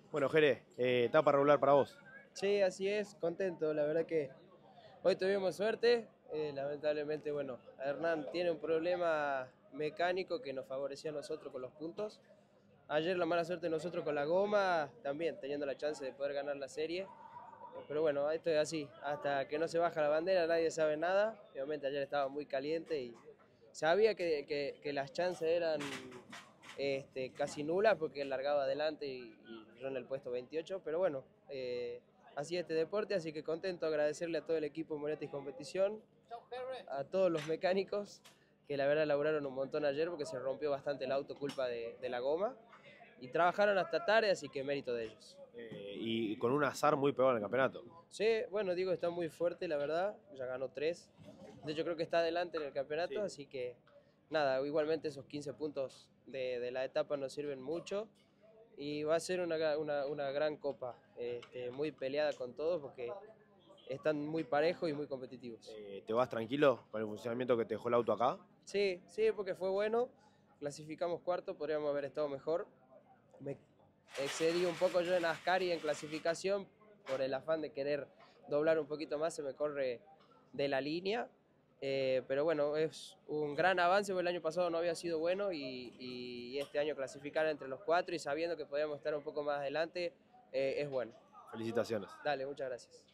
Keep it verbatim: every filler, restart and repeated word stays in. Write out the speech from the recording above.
Bueno, Jere, eh, etapa regular para vos. Sí, así es, contento, la verdad que hoy tuvimos suerte, eh, lamentablemente, bueno, Hernán tiene un problema mecánico que nos favoreció a nosotros con los puntos. Ayer la mala suerte de nosotros con la goma, también teniendo la chance de poder ganar la serie, pero bueno, esto es así, hasta que no se baja la bandera nadie sabe nada. Obviamente ayer estaba muy caliente y sabía que, que, que las chances eran este, casi nulas porque él largaba adelante y, y yo en el puesto veintiocho, pero bueno, eh, así este deporte, así que contento, agradecerle a todo el equipo de Moretti Competición, a todos los mecánicos que la verdad laburaron un montón ayer porque se rompió bastante el auto culpa de, de la goma y trabajaron hasta tarde, así que mérito de ellos. Eh, y con un azar muy pegado en el campeonato. Sí, bueno, Diego está muy fuerte, la verdad, ya ganó tres. De hecho, creo que está adelante en el campeonato, Sí. así que nada, igualmente esos quince puntos de, de la etapa nos sirven mucho y va a ser una, una, una gran copa, este, muy peleada con todos porque están muy parejos y muy competitivos. Eh, ¿te vas tranquilo con el funcionamiento que te dejó el auto acá? Sí, sí, porque fue bueno, clasificamos cuarto, podríamos haber estado mejor. Me excedí un poco yo en Ascari en clasificación por el afán de querer doblar un poquito más, se me corre de la línea. Eh, pero bueno, es un gran avance, porque el año pasado no había sido bueno y, y este año clasificar entre los cuatro y sabiendo que podíamos estar un poco más adelante, eh, es bueno. Felicitaciones. Dale, muchas gracias.